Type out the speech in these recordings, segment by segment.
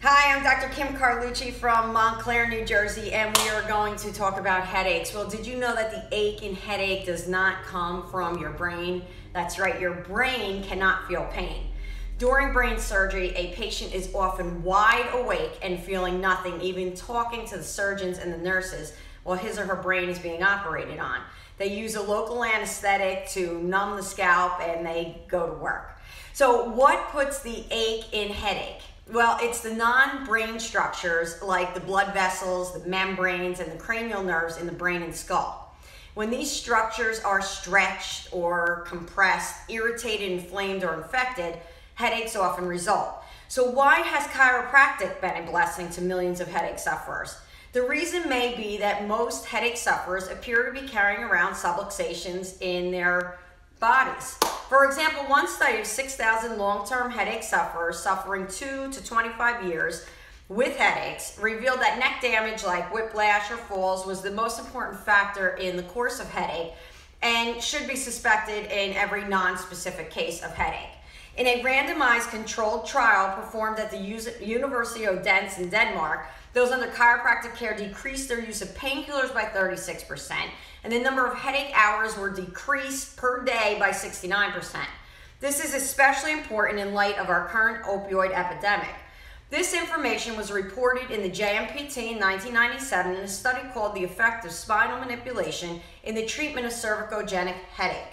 Hi, I'm Dr. Kim Carlucci from Montclair, New Jersey, and we are going to talk about headaches. Well, did you know that the ache and headache does not come from your brain? That's right, your brain cannot feel pain. During brain surgery, a patient is often wide awake and feeling nothing, even talking to the surgeons and the nurses while his or her brain is being operated on. They use a local anesthetic to numb the scalp and they go to work. So what puts the ache in headache? Well, it's the non-brain structures like the blood vessels, the membranes, and the cranial nerves in the brain and skull. When these structures are stretched or compressed, irritated, inflamed, or infected, headaches often result. So why has chiropractic been a blessing to millions of headache sufferers? The reason may be that most headache sufferers appear to be carrying around subluxations in their bodies. For example, one study of 6,000 long-term headache sufferers suffering 2 to 25 years with headaches revealed that neck damage like whiplash or falls was the most important factor in the course of headache and should be suspected in every non-specific case of headache. In a randomized controlled trial performed at the University of Odense in Denmark, those under chiropractic care decreased their use of painkillers by 36%, and the number of headache hours were decreased per day by 69%. This is especially important in light of our current opioid epidemic. This information was reported in the JMPT in 1997 in a study called The Effect of Spinal Manipulation in the Treatment of Cervicogenic Headache.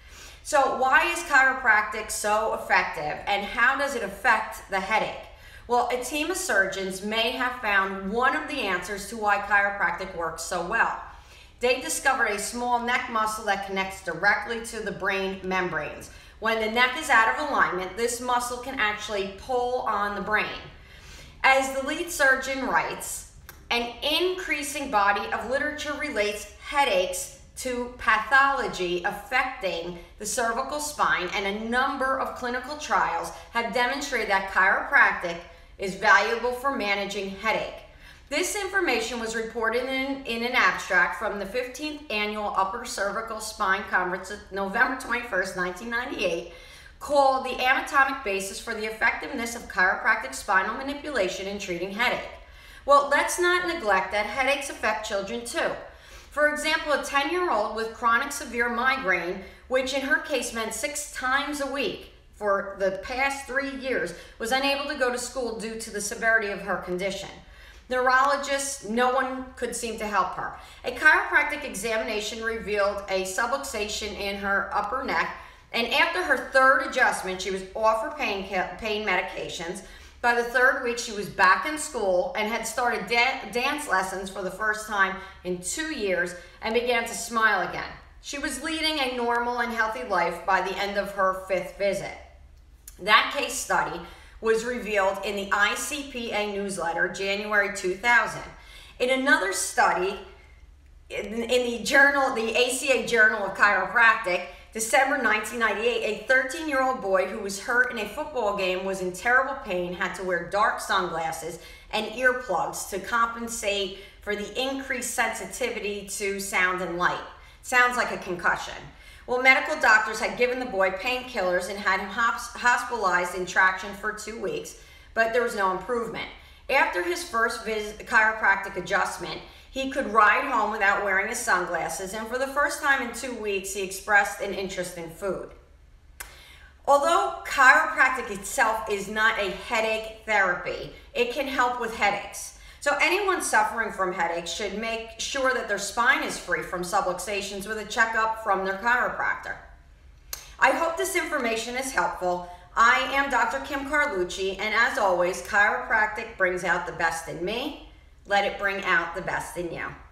So why is chiropractic so effective, and how does it affect the headache? Well, a team of surgeons may have found one of the answers to why chiropractic works so well. They discovered a small neck muscle that connects directly to the brain membranes. When the neck is out of alignment, this muscle can actually pull on the brain. As the lead surgeon writes, an increasing body of literature relates headaches to pathology affecting the cervical spine, and a number of clinical trials have demonstrated that chiropractic is valuable for managing headache. This information was reported in an abstract from the 15th Annual Upper Cervical Spine Conference of November 21st, 1998, called The Anatomic Basis for the Effectiveness of Chiropractic Spinal Manipulation in Treating Headache. Well, let's not neglect that headaches affect children too. For example, a 10-year-old with chronic severe migraine, which in her case meant 6 times a week for the past 3 years, was unable to go to school due to the severity of her condition. Neurologists, no one could seem to help her. A chiropractic examination revealed a subluxation in her upper neck, and after her 3rd adjustment, she was off her pain medications. By the 3rd week, she was back in school and had started dance lessons for the first time in 2 years and began to smile again. She was leading a normal and healthy life by the end of her 5th visit. That case study was revealed in the ICPA newsletter, January 2000. In another study, in the journal, the ACA Journal of Chiropractic, December 1998, a 13-year-old boy who was hurt in a football game was in terrible pain, had to wear dark sunglasses and earplugs to compensate for the increased sensitivity to sound and light. Sounds like a concussion. Well, medical doctors had given the boy painkillers and had him hospitalized in traction for 2 weeks, but there was no improvement. After his first chiropractic adjustment, he could ride home without wearing his sunglasses, and for the first time in 2 weeks, he expressed an interest in food. Although chiropractic itself is not a headache therapy, it can help with headaches. So anyone suffering from headaches should make sure that their spine is free from subluxations with a checkup from their chiropractor. I hope this information is helpful. I am Dr. Kim Carlucci, and as always, chiropractic brings out the best in me. Let it bring out the best in you.